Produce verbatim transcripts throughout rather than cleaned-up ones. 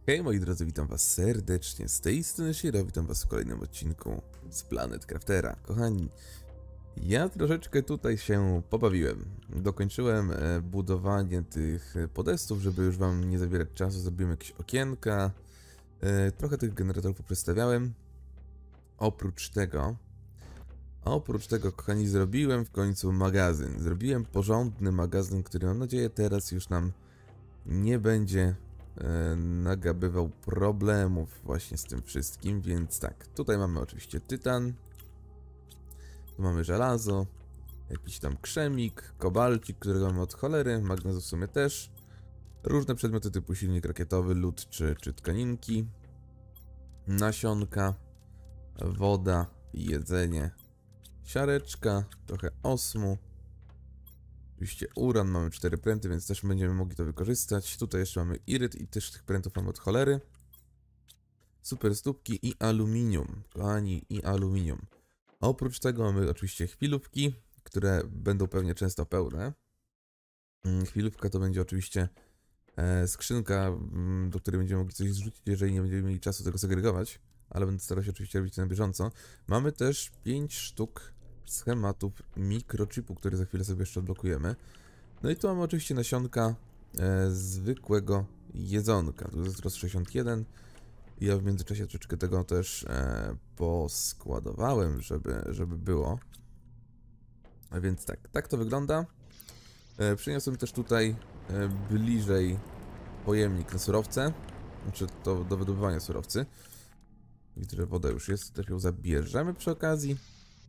Hej moi drodzy, witam was serdecznie, z tej strony Shiro, witam was w kolejnym odcinku z Planet Craftera. Kochani, ja troszeczkę tutaj się pobawiłem. Dokończyłem budowanie tych podestów, żeby już wam nie zabierać czasu, zrobiłem jakieś okienka. Trochę tych generatorów poprzestawiałem. Oprócz tego, oprócz tego, kochani, zrobiłem w końcu magazyn. Zrobiłem porządny magazyn, który mam nadzieję teraz już nam nie będzie nagabywał problemów właśnie z tym wszystkim, więc tak, tutaj mamy oczywiście tytan, tu mamy żelazo, jakiś tam krzemik, kobalcik, którego mamy od cholery, magnezu w sumie też, różne przedmioty typu silnik rakietowy, lód czy, czy tkaninki, nasionka, woda, jedzenie, siareczka, trochę osmu. Oczywiście uran, mamy cztery pręty, więc też będziemy mogli to wykorzystać. Tutaj jeszcze mamy iryt i też tych prętów mamy od cholery. Super stópki i aluminium. Kochani, i aluminium. A oprócz tego mamy oczywiście chwilówki, które będą pewnie często pełne. Chwilówka to będzie oczywiście e, skrzynka, do której będziemy mogli coś zrzucić, jeżeli nie będziemy mieli czasu tego segregować. Ale będę starał się oczywiście robić to na bieżąco. Mamy też pięć sztuk schematów mikrochipu, który za chwilę sobie jeszcze odblokujemy. No i tu mamy oczywiście nasionka e, zwykłego jedzonka. Tu jest roz sześćdziesiąt jeden. Ja w międzyczasie troszeczkę tego też e, poskładowałem, żeby, żeby było. A więc tak, tak to wygląda. E, przyniosłem też tutaj e, bliżej pojemnik na surowce. Znaczy to do wydobywania surowcy. Widzę, że woda już jest, też ją zabierzemy przy okazji.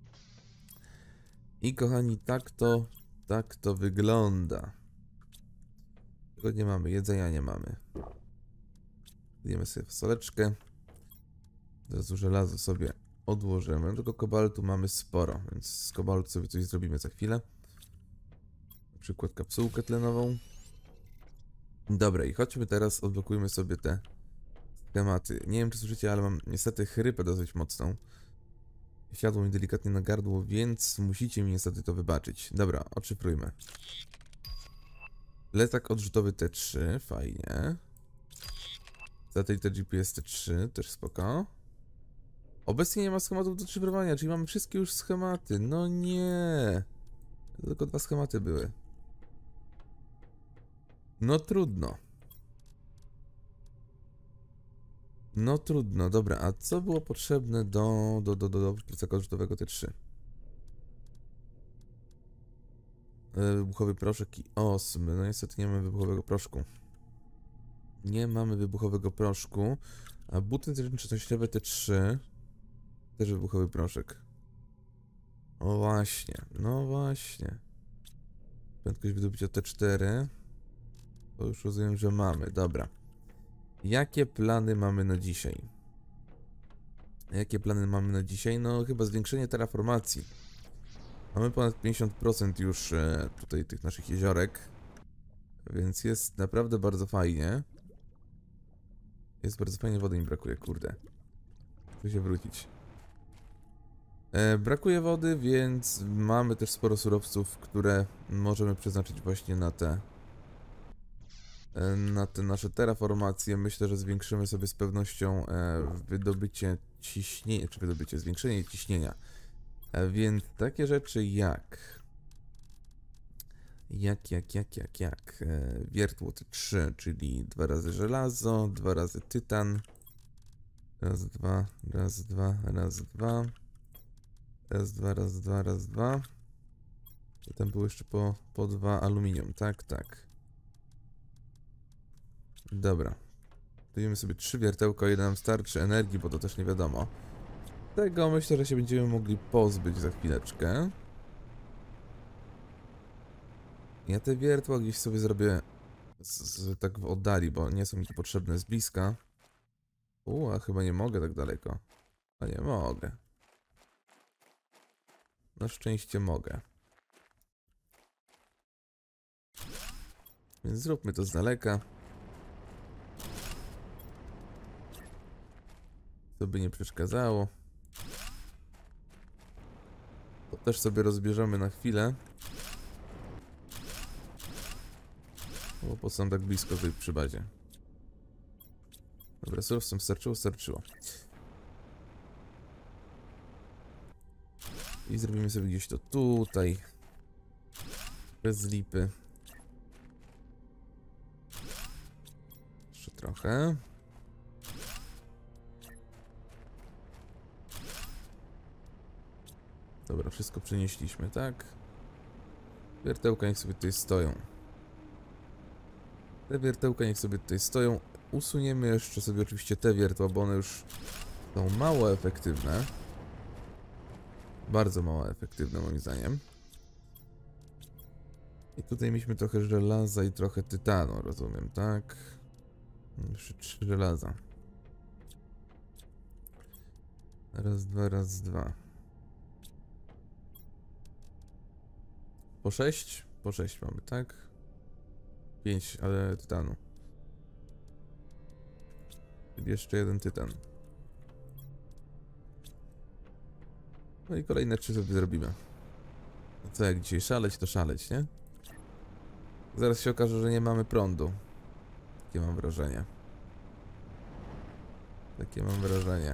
I kochani, tak to, tak to wygląda. Tego nie mamy, jedzenia nie mamy. Zjemy sobie fasoleczkę. Teraz żelazo sobie odłożymy. Tylko kobaltu mamy sporo, więc z kobaltu sobie coś zrobimy za chwilę. Na przykład kapsułkę tlenową. Dobra, i chodźmy teraz, odblokujmy sobie te schematy. Nie wiem, czy słyszycie, ale mam niestety chrypę dosyć mocną. Siadło mi delikatnie na gardło, więc musicie mi niestety to wybaczyć. Dobra, odszyfrujmy. Letak odrzutowy T trzy, fajnie. Satelita G P S T trzy, też spoko. Obecnie nie ma schematów do szyfrowania, czyli mamy wszystkie już schematy. No nie. Tylko dwa schematy były. No trudno. No trudno, dobra, a co było potrzebne do, do, do, do, do plecaka odrzutowego T trzy? Wybuchowy proszek i osmy. No niestety nie mamy wybuchowego proszku. Nie mamy wybuchowego proszku. A buty czynnościowe T trzy. Też wybuchowy proszek. O właśnie, no właśnie. Prędkość wydobycia T cztery. To już rozumiem, że mamy, dobra. Jakie plany mamy na dzisiaj? Jakie plany mamy na dzisiaj? No chyba zwiększenie terraformacji. Mamy ponad pięćdziesiąt procent już e, tutaj tych naszych jeziorek. Więc jest naprawdę bardzo fajnie. Jest bardzo fajnie, wody mi brakuje, kurde. Chcę się wrócić. E, brakuje wody, więc mamy też sporo surowców, które możemy przeznaczyć właśnie na te e, na te nasze terraformacje. Myślę, że zwiększymy sobie z pewnością e, wydobycie ciśnienia, czy wydobycie, zwiększenie ciśnienia. E, więc takie rzeczy jak Jak, jak, jak, jak, jak e, wiertło T trzy, czyli dwa razy żelazo, dwa razy tytan. Raz, dwa, raz, dwa, raz, dwa. Raz, dwa, raz, dwa, raz, dwa. I tam było jeszcze po, po dwa aluminium, tak, tak. Dobra. Dajemy sobie trzy wiertełka, o ile nam starczy energii, bo to też nie wiadomo. Tego myślę, że się będziemy mogli pozbyć za chwileczkę. Ja te wiertła gdzieś sobie zrobię z, z, tak w oddali, bo nie są mi tu potrzebne z bliska. U, a chyba nie mogę tak daleko. A nie mogę. Na szczęście mogę. Więc zróbmy to z daleka. To by nie przeszkadzało. To też sobie rozbierzemy na chwilę. Bo po co są tak blisko tutaj przy bazie. Dobra, surowcem starczyło, starczyło. I zrobimy sobie gdzieś to tutaj. Bez lipy. Jeszcze trochę. Dobra, wszystko przenieśliśmy, tak? Wiertełka niech sobie tutaj stoją. Te wiertełka niech sobie tutaj stoją. Usuniemy jeszcze sobie oczywiście te wiertła, bo one już są mało efektywne. Bardzo mało efektywne moim zdaniem. I tutaj mieliśmy trochę żelaza i trochę tytanu, rozumiem, tak? Jeszcze trzy żelaza. Raz, dwa, raz, dwa. Po sześć? Po sześć mamy, tak? Pięć, ale tytanu. Czyli jeszcze jeden tytan. No i kolejne trzy sobie zrobimy. No co, jak dzisiaj szaleć, to szaleć, nie? Zaraz się okaże, że nie mamy prądu. Takie mam wrażenie. Takie mam wrażenie.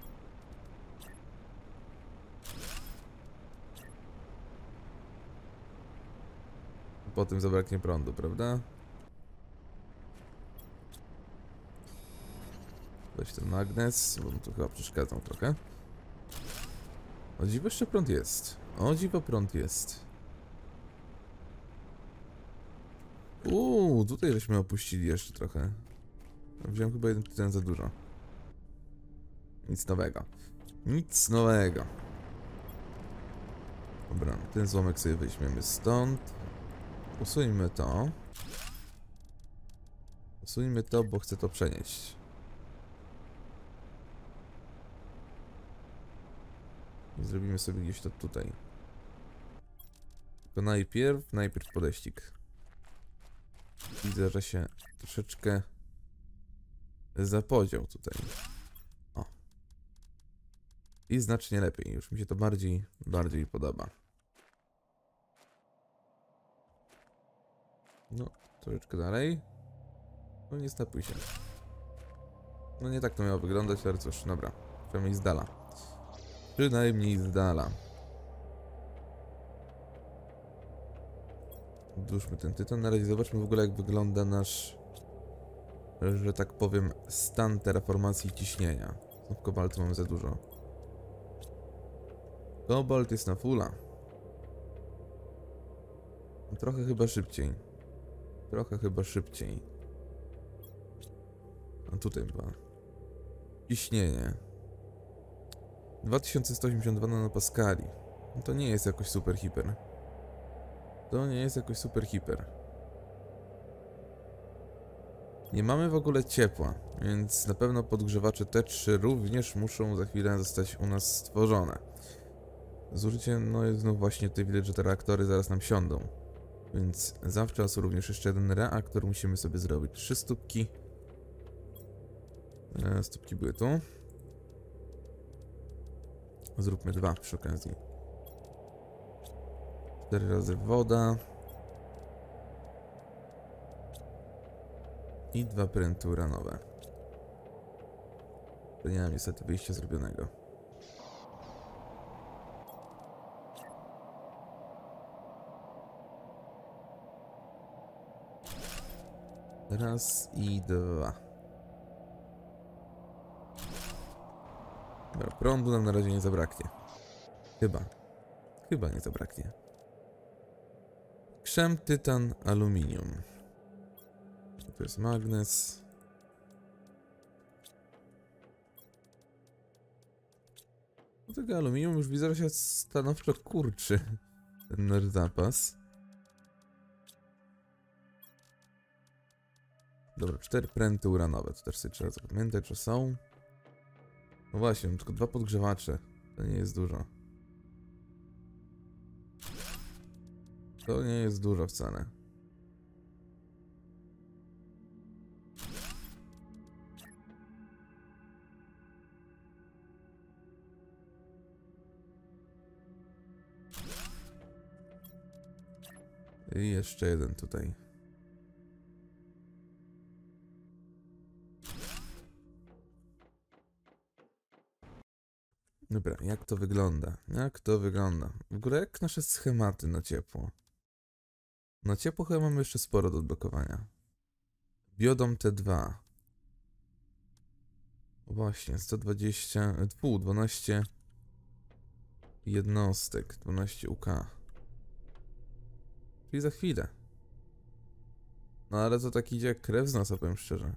Potem zabraknie prądu, prawda? Weź ten magnes, bo mu tu chyba przeszkadzał trochę. O dziwo, jeszcze prąd jest. O dziwo, prąd jest. Uuu, tutaj żeśmy opuścili jeszcze trochę. Wziąłem chyba jeden tytan za dużo. Nic nowego. Nic nowego. Dobra, ten złomek sobie weźmiemy stąd. Usuńmy to. Usuńmy to, bo chcę to przenieść. I zrobimy sobie gdzieś to tutaj. Tylko najpierw, najpierw podeścik. Widzę, że się troszeczkę zapodział tutaj. O. I znacznie lepiej. Już mi się to bardziej, bardziej podoba. No, troszeczkę dalej. No nie stapuj się. No nie tak to miało wyglądać, ale cóż, dobra. Przynajmniej z dala. Przynajmniej z dala. Odłóżmy ten tytan. Na razie zobaczmy w ogóle, jak wygląda nasz, że tak powiem, stan terraformacji ciśnienia. Znów kobaltu mamy za dużo. Kobalt jest na fulla. Trochę chyba szybciej. Trochę chyba szybciej. A tutaj była. Ciśnienie. dwa tysiące sto osiemdziesiąt dwa nanopaskali. No to nie jest jakoś super hiper. To nie jest jakoś super hiper. Nie mamy w ogóle ciepła, więc na pewno podgrzewacze T trzy również muszą za chwilę zostać u nas stworzone. Zużycie, no jest znów właśnie tutaj widać, że te reaktory zaraz nam siądą. Więc zawczasu również jeszcze jeden reaktor musimy sobie zrobić. Trzy stópki. E, stópki były tu. Zróbmy dwa przy okazji. Cztery razy woda. I dwa pręty uranowe. To nie mam niestety wyjścia zrobionego. Raz i dwa. Dobra, prądu nam na razie nie zabraknie. Chyba. Chyba nie zabraknie. Krzem, tytan, aluminium. To jest magnes. Do tego aluminium już widzę, że się stanowczo kurczy ten nasz zapas. Dobra, cztery pręty uranowe. To też sobie trzeba zapamiętać, że są. No właśnie, tylko dwa podgrzewacze. To nie jest dużo. To nie jest dużo wcale. I jeszcze jeden tutaj. Dobra, jak to wygląda? Jak to wygląda? W ogóle jak nasze schematy na ciepło? Na ciepło chyba mamy jeszcze sporo do odblokowania. Biodom T dwa. Właśnie, sto dwadzieścia, pół, dwanaście jednostek, dwanaście U K. Czyli za chwilę. No ale to tak idzie jak krew z nosa, powiem szczerze.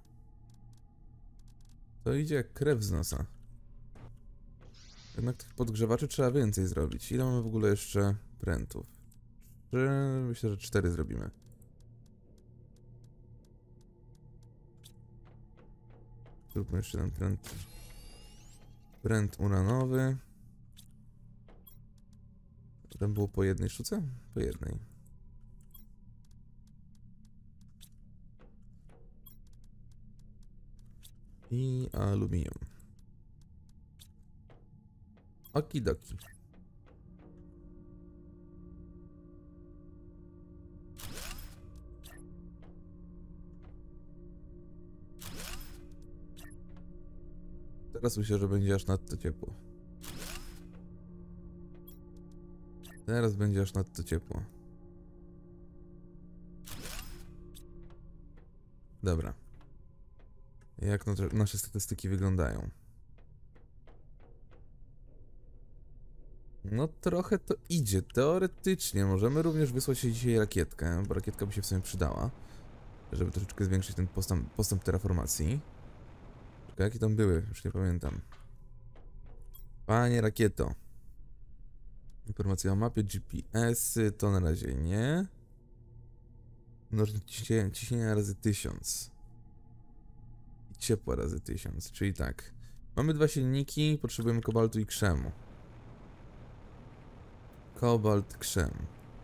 To idzie jak krew z nosa. Jednak tych podgrzewaczy trzeba więcej zrobić. Ile mamy w ogóle jeszcze prętów? Trzy, myślę, że cztery zrobimy. Zróbmy jeszcze ten pręt. Pręt uranowy. Tam było po jednej sztuce? Po jednej. I aluminium. Okidoki. Teraz myślę, że będzie aż nadto ciepło. Teraz będzie aż nadto ciepło. Dobra. Jak no nasze statystyki wyglądają? No trochę to idzie. Teoretycznie możemy również wysłać dzisiaj rakietkę, bo rakietka by się w sumie przydała, żeby troszeczkę zwiększyć ten postęp, postęp terraformacji. Czekaj, jakie tam były? Już nie pamiętam. Panie rakieto. Informacja o mapie, G P S-y, to na razie nie. Mnożnik ciśnienia, ciśnienia razy tysiąc. I ciepła razy tysiąc, czyli tak. Mamy dwa silniki, potrzebujemy kobaltu i krzemu. Kobalt, krzem.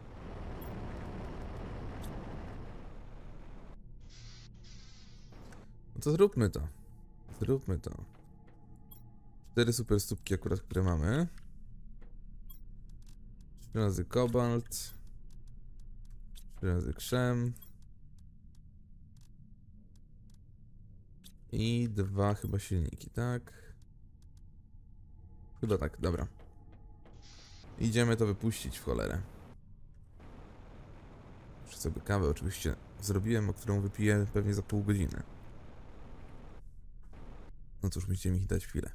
No to zróbmy to. Zróbmy to. Cztery super stópki akurat, które mamy. Trzy razy kobalt. Trzy razy krzem. I dwa chyba silniki, tak? Chyba tak, dobra. Idziemy to wypuścić w cholerę. Muszę sobie kawę oczywiście zrobiłem, o którą wypiję pewnie za pół godziny. No cóż, musicie mi dać chwilę.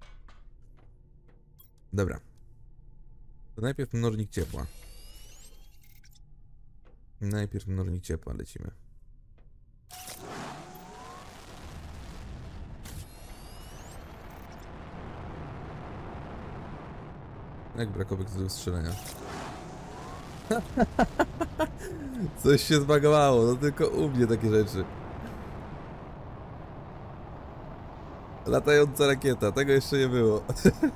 Dobra. To najpierw mnożnik ciepła. Najpierw mnożnik ciepła lecimy. Jak brakowy do strzelania. Coś się zbagowało, no tylko u mnie takie rzeczy. Latająca rakieta, tego jeszcze nie było.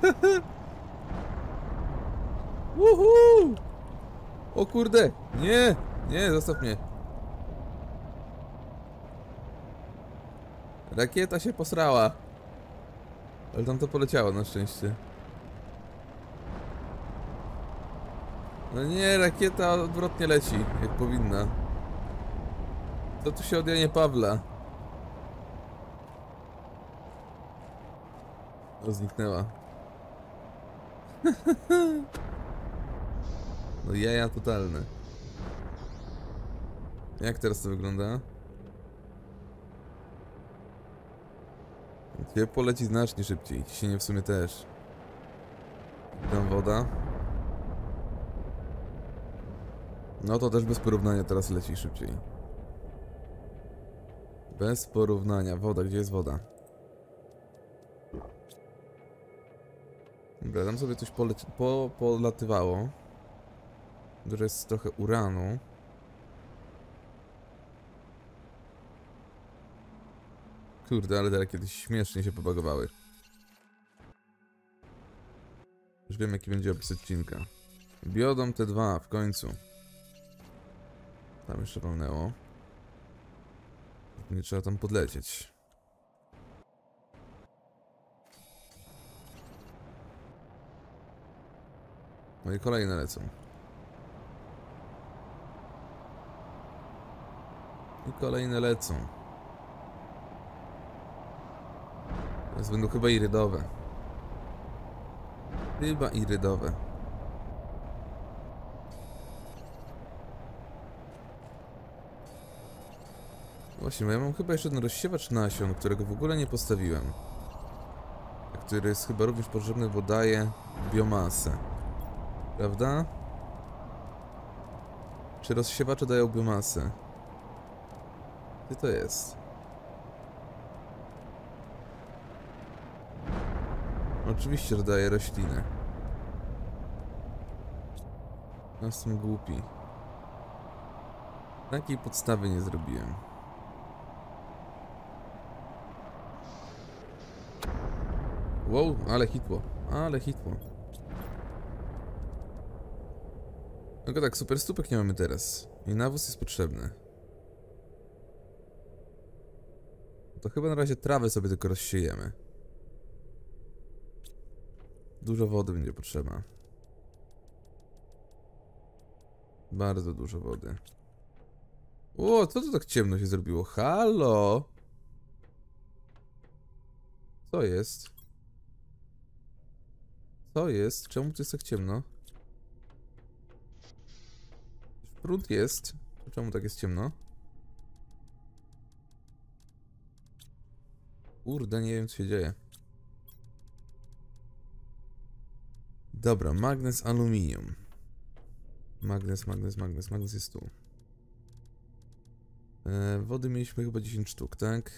Uhu! O kurde! Nie! Nie, zostaw mnie. Rakieta się posrała. Ale tam to poleciało na szczęście. No nie, rakieta odwrotnie leci, jak powinna. Co tu się od Janie Pawla? O, zniknęła. No jaja totalne. Jak teraz to wygląda? Ciepło leci znacznie szybciej, ciśnienie w sumie też. Tam woda. No to też bez porównania teraz leci szybciej. Bez porównania. Woda, gdzie jest woda? Dobra, tam sobie coś poleci po polatywało. Dużo jest trochę uranu. Kurde, ale teraz kiedyś śmiesznie się pobagowały. Już wiem, jaki będzie opis odcinka. Biodom T dwa w końcu. Tam jeszcze pełnęło. Nie trzeba tam podlecieć. No i kolejne lecą. I kolejne lecą. Teraz będą chyba irydowe. Chyba irydowe. Właśnie, bo ja mam chyba jeszcze ten rozsiewacz nasion, którego w ogóle nie postawiłem. Który jest chyba również potrzebny, bo daje biomasę. Prawda? Czy rozsiewacze dają biomasę? Gdzie to jest? Oczywiście, że daje rośliny. Jestem głupi. Takiej podstawy nie zrobiłem. Wow, ale hitło, ale hitło. No tak, super stópek nie mamy teraz. I nawóz jest potrzebny. To chyba na razie trawę sobie tylko rozsiejemy. Dużo wody będzie potrzeba. Bardzo dużo wody. O, co to tak ciemno się zrobiło? Halo! Co jest? Co jest? Czemu tu jest tak ciemno? Prąd jest. Czemu tak jest ciemno? Kurde, nie wiem co się dzieje. Dobra, magnes, aluminium. Magnes, magnes, magnes, magnes jest tu. E, wody mieliśmy chyba dziesięć sztuk, tak?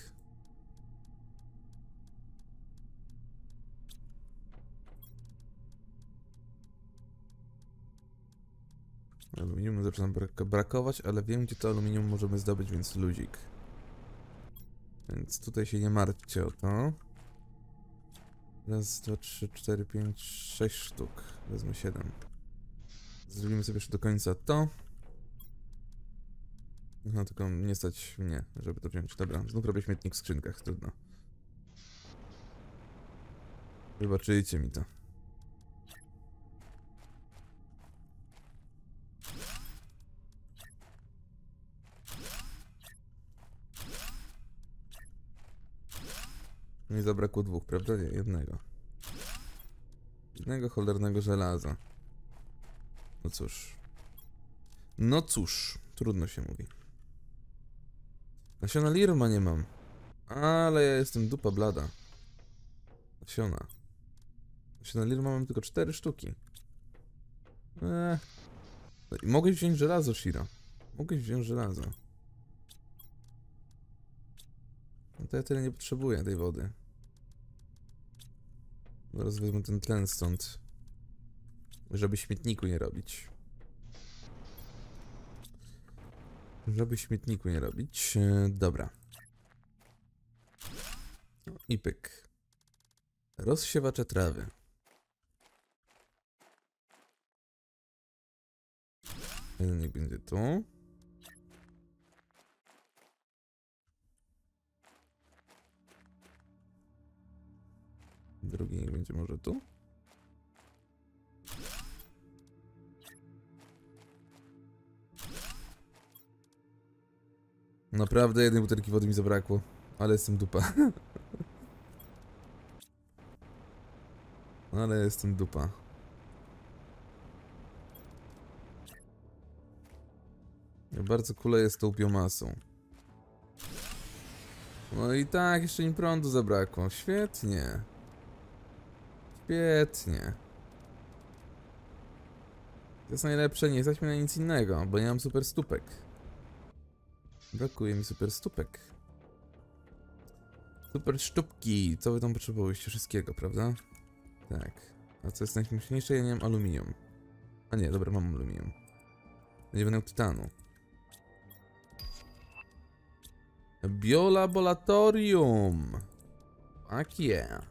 Aluminium zaczyna brak brakować, ale wiem gdzie to aluminium możemy zdobyć, więc luzik. Więc tutaj się nie martwcie o to. Raz, dwa, trzy, cztery, pięć, sześć sztuk. Wezmę siedem. Zrobimy sobie jeszcze do końca to. No tylko nie stać mnie, żeby to wziąć. Dobra, znów robię śmietnik w skrzynkach, trudno. Wybaczyjcie mi to. Mi zabrakło dwóch, prawda? Nie, jednego. Jednego cholernego żelaza. No cóż. No cóż, trudno się mówi. Nasiona lirma nie mam. Ale ja jestem dupa blada. Nasiona. Nasiona lirma mam tylko cztery sztuki. Eee. Mogłeś wziąć żelazo, Shiro. Mogłeś wziąć żelazo. No to ja tyle nie potrzebuję tej wody. Zaraz wezmę ten tlen stąd. Żeby śmietniku nie robić. Żeby śmietniku nie robić. Dobra. I pyk. Rozsiewacze trawy. Jeden niech będzie tu. Drugi niech będzie może tu. Naprawdę jednej butelki wody mi zabrakło. Ale jestem dupa. Ale jestem dupa. Ja bardzo kuleję z tą biomasą. No i tak, jeszcze im prądu zabrakło. Świetnie. Świetnie. To jest najlepsze, nie stać mnie na nic innego, bo nie mam super stópek. Brakuje mi super stópek. Super sztupki. Co wy tam potrzebujecie? Wszystkiego, prawda? Tak. A co jest najśmieszniejsze? Ja nie mam aluminium. A nie, dobra, mam aluminium. Nie będę miał tytanu. Biolaboratorium. Fuck yeah.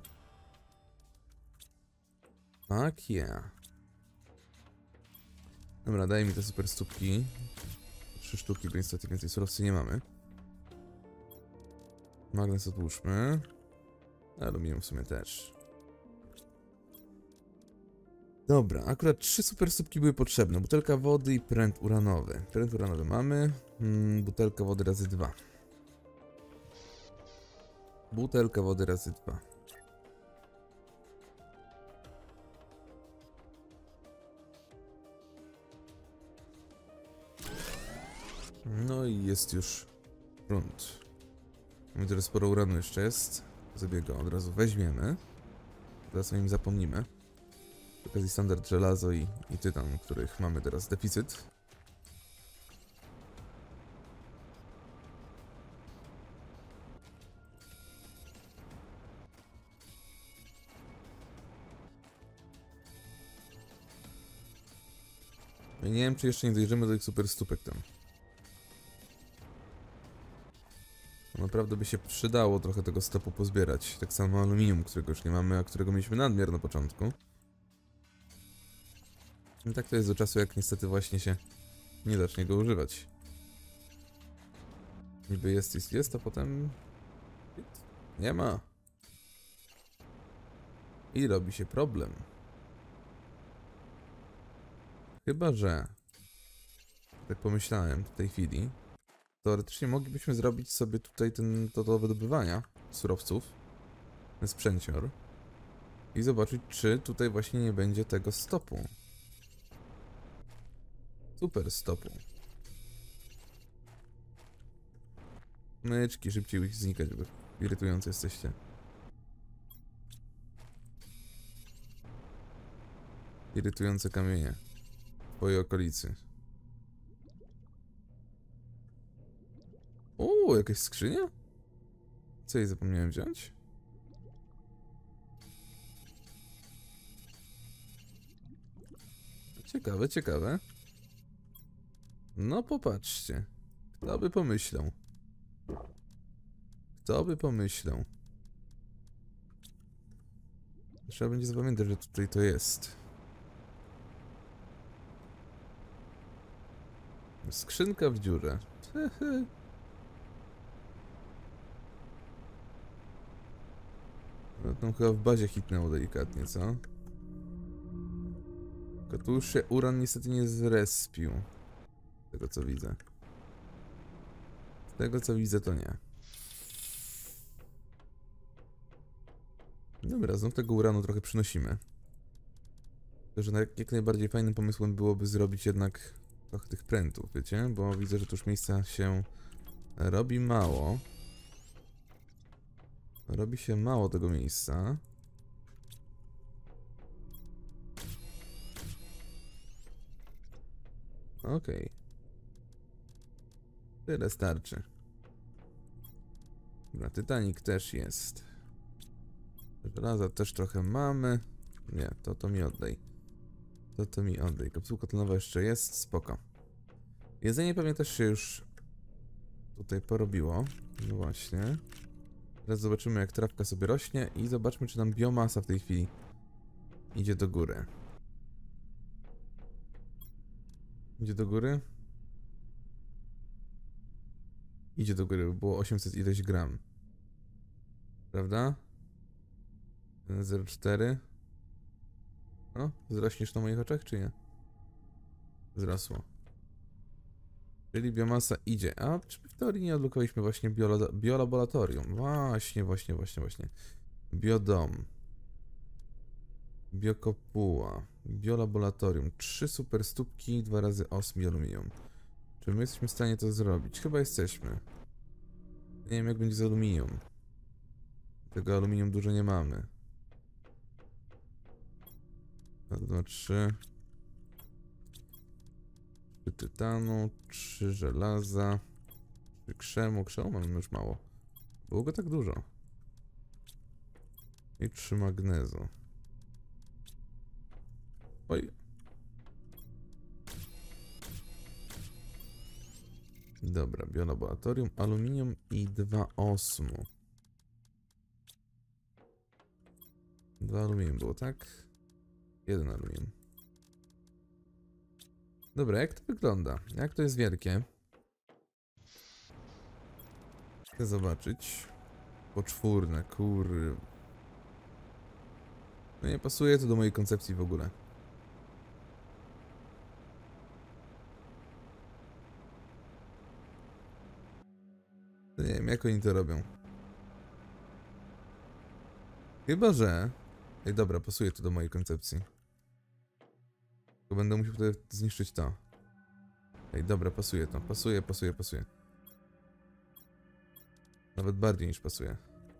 Fuck yeah. Dobra, daj mi te super stópki. Trzy sztuki, bo niestety więcej surowcy nie mamy. Magnes odłóżmy. Aluminium w sumie też. Dobra, akurat trzy super stópki były potrzebne. Butelka wody i pręt uranowy. Pręt uranowy mamy. Hmm, butelka wody razy dwa. Butelka wody razy dwa. No i jest już grunt. Mamy teraz sporo uranu jeszcze jest. Sobie go od razu weźmiemy. Zaraz o nim zapomnimy. Z okazji standard żelazo i, i tytan, których mamy teraz deficyt. Ja nie wiem, czy jeszcze nie dojrzymy do tych super stópek tam. Naprawdę by się przydało trochę tego stopu pozbierać. Tak samo aluminium, którego już nie mamy, a którego mieliśmy nadmiar na początku. I tak to jest do czasu, jak niestety właśnie się nie zacznie go używać. Niby jest, jest, jest, a potem... nie ma. I robi się problem. Chyba że... tak pomyślałem w tej chwili. Teoretycznie moglibyśmy zrobić sobie tutaj ten, to do wydobywania surowców. Ten sprzęcior. I zobaczyć, czy tutaj właśnie nie będzie tego stopu. Super stopu. Myczki, szybciej ich znikać, bo irytujące jesteście. Irytujące kamienie w twojej okolicy. O, jakaś skrzynia? Co jej zapomniałem wziąć? Ciekawe, ciekawe. No popatrzcie. Kto by pomyślał? Kto by pomyślał? Trzeba będzie zapamiętać, że tutaj to jest. Skrzynka w dziurze. No tam chyba w bazie hitnęło delikatnie, co? Tylko tu już się uran niestety nie zrespił. Z tego co widzę. Z tego co widzę to nie. Dobra, znów tego uranu trochę przynosimy. To, że jak, jak najbardziej fajnym pomysłem byłoby zrobić jednak trochę tych prętów, wiecie? Bo widzę, że tu już miejsca się robi mało. Robi się mało tego miejsca. Okej. Okay. Tyle starczy. Dobra, Titanic też jest. Żelaza też trochę mamy. Nie, to to mi oddaj. To to mi oddaj. Kapsułka tlenowa jeszcze jest, spoko. Jedzenie pewnie też się już tutaj porobiło. No właśnie. Teraz zobaczymy, jak trawka sobie rośnie i zobaczmy, czy nam biomasa w tej chwili idzie do góry. Idzie do góry? Idzie do góry, bo było osiemset ileś gram. Prawda? zero przecinek cztery. No, wzrośniesz na moich oczach, czy nie? Wzrosło. Czyli biomasa idzie. A czy w teorii nie odblokowaliśmy właśnie biolo biolaboratorium? Właśnie, właśnie, właśnie, właśnie. Biodom. Biokopuła. Biolaboratorium. Trzy super stópki, dwa razy osm i aluminium. Czy my jesteśmy w stanie to zrobić? Chyba jesteśmy. Nie wiem, jak będzie z aluminium. Tego aluminium dużo nie mamy. Raz, dwa, trzy. Trzy tytanu, trzy żelaza, trzy krzemu. Krzemu mamy już mało. Było go tak dużo. I trzy magnezu. Oj. Dobra, biolaboratorium, aluminium i dwa osmu. Dwa aluminium było, tak? Jeden aluminium. Dobra, jak to wygląda? Jak to jest wielkie? Chcę zobaczyć. Poczwórne, kur... No nie pasuje to do mojej koncepcji w ogóle. Nie wiem, jak oni to robią. Chyba, że... Ej, dobra, pasuje to do mojej koncepcji. Tylko będę musiał wtedy zniszczyć to. Ej, dobra, pasuje to. Pasuje, pasuje, pasuje. Nawet bardziej niż pasuje.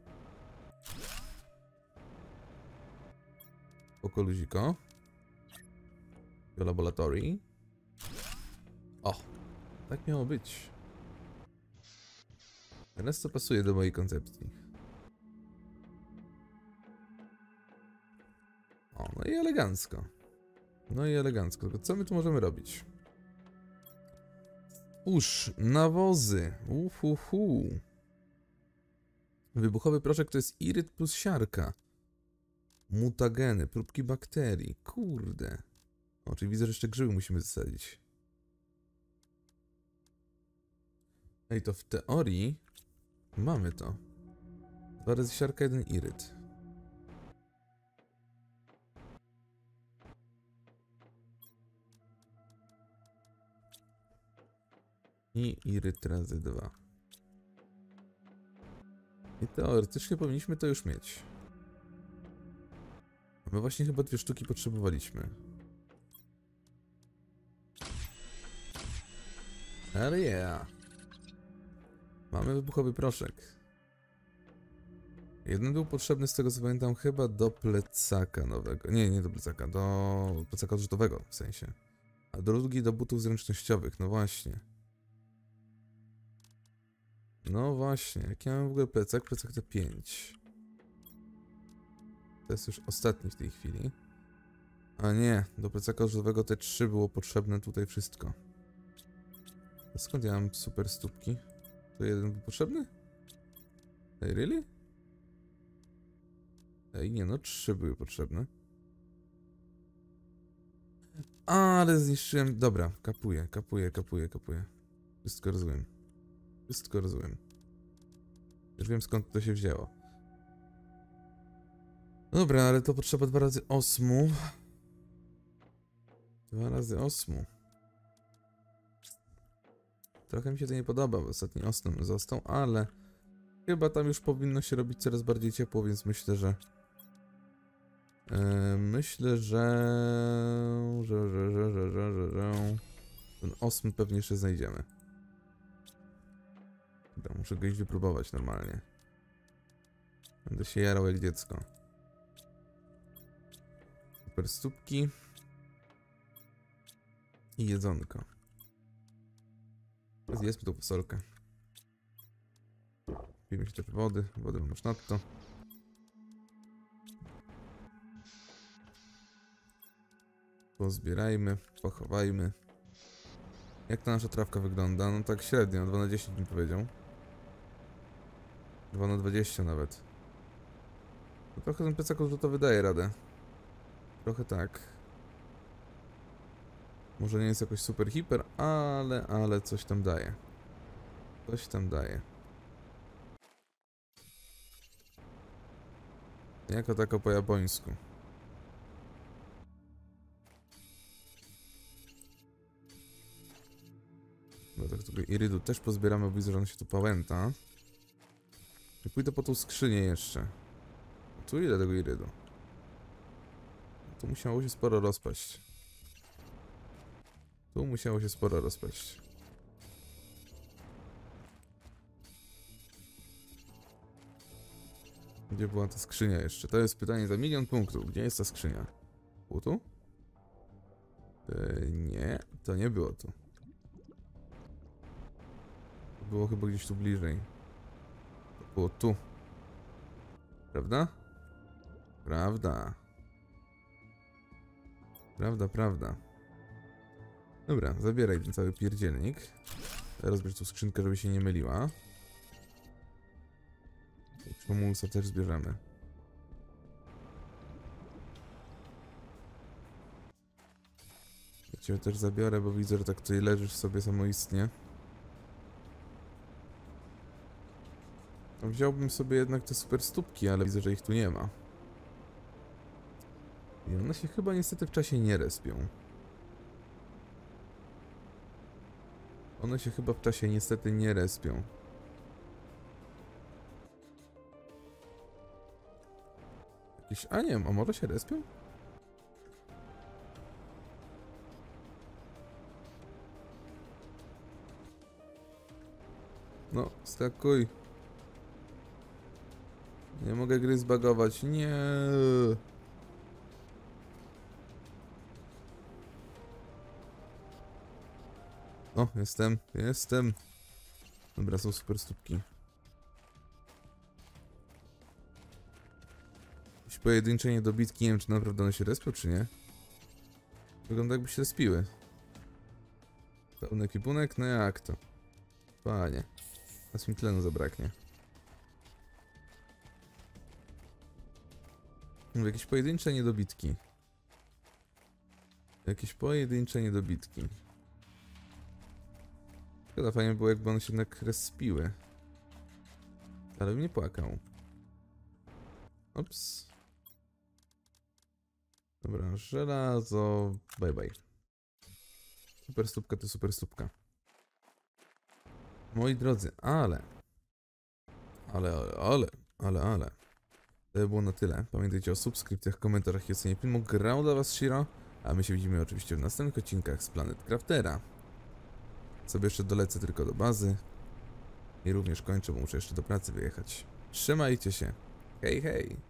Oko luziko. Do laboratorii. O! Tak miało być. Teraz to pasuje do mojej koncepcji. O, no i elegancko. No i elegancko. Tylko co my tu możemy robić? Uż, nawozy. Uhuhu. Wybuchowy proszek to jest iryt plus siarka. Mutageny, próbki bakterii. Kurde. O, czyli widzę, że jeszcze grzyby musimy zasadzić. Ej, to w teorii mamy to. Dwa razy siarka, jeden iryt. I iryt razy dwa. I teoretycznie powinniśmy to już mieć. A my właśnie chyba dwie sztuki potrzebowaliśmy. Ale yeah. Mamy wybuchowy proszek. Jeden był potrzebny, z tego co pamiętam, chyba do plecaka nowego. Nie, nie do plecaka, do plecaka odrzutowego w sensie. A drugi do butów zręcznościowych, no właśnie. No właśnie, jaki mam w ogóle plecak? Plecak T pięć. To jest już ostatni w tej chwili. A nie, do plecaka odrzutowego T trzy było potrzebne tutaj wszystko. A skąd ja mam super stópki? To jeden był potrzebny? Ej, really? Ej, nie no, trzy były potrzebne. A, ale zniszczyłem... Dobra, kapuję, kapuję, kapuję, kapuję. Wszystko rozumiem. Wszystko rozumiem. Już wiem, skąd to się wzięło. Dobra, ale to potrzeba dwa razy osmu. Dwa razy osmu. Trochę mi się to nie podoba, bo ostatni osm został, ale chyba tam już powinno się robić coraz bardziej ciepło, więc myślę, że yy, myślę, że że, że, że, że, że, że, że ten osm pewnie jeszcze znajdziemy. Dobra, muszę go iść wypróbować normalnie. Będę się jarał jak dziecko. Super stópki i jedzonko. Zjedzmy tą fasolkę. Pijmy się trochę wody. Wody mam już nadto. Pozbierajmy, pochowajmy. Jak ta nasza trawka wygląda? No tak średnio, dwa na dziesięć bym powiedział. dwa na dwadzieścia nawet. To trochę ten plecak odrzutowy daje radę. Trochę tak. Może nie jest jakoś super hiper, ale, ale coś tam daje. Coś tam daje. Jako tako po japońsku. No tak, tego irydu też pozbieramy, bo widzę, że on się tu pałęta. I pójdę po tą skrzynię jeszcze. Tu ile tego irydu? Tu musiało się sporo rozpaść. Tu musiało się sporo rozpaść. Gdzie była ta skrzynia jeszcze? To jest pytanie za milion punktów. Gdzie jest ta skrzynia? Było tu? Yy, nie, to nie było tu. Było chyba gdzieś tu bliżej. To było tu. Prawda? Prawda. Prawda, prawda. Dobra, zabieraj ten cały pierdzielnik. Rozbierz tu skrzynkę, żeby się nie myliła. Pomulsa też zbierzemy. Ja cię też zabiorę, bo widzę, że tak tutaj leżysz sobie samoistnie. Wziąłbym sobie jednak te super stópki, ale widzę, że ich tu nie ma. I one się chyba niestety w czasie nie respią. One się chyba w czasie niestety nie respią. Jakieś... A nie wiem, a może się respią? No, skakuj. Nie mogę gry zbagować. Nie. O, jestem, jestem. Dobra, są super stópki. Jakieś pojedyncze niedobitki, nie wiem czy naprawdę one się respią, czy nie. Wygląda jakby się respiły. Pełny ekipunek? No jak to? Panie. Aż mi tlenu zabraknie. Mówię, jakieś pojedyncze niedobitki. Jakieś pojedyncze niedobitki. Szkoda, fajnie było jakby one się jednak respiły. Ale bym nie płakał. Ops. Dobra, żelazo. Bye bye. Super stópka to super stópka. Moi drodzy, ale... Ale, ale, ale, ale, ale... To by było na tyle. Pamiętajcie o subskrypcjach, komentarzach i ocenie filmu. Grał dla was Shiro, a my się widzimy oczywiście w następnych odcinkach z Planet Craftera. Sobie jeszcze dolecę tylko do bazy. I również kończę, bo muszę jeszcze do pracy wyjechać. Trzymajcie się. Hej, hej!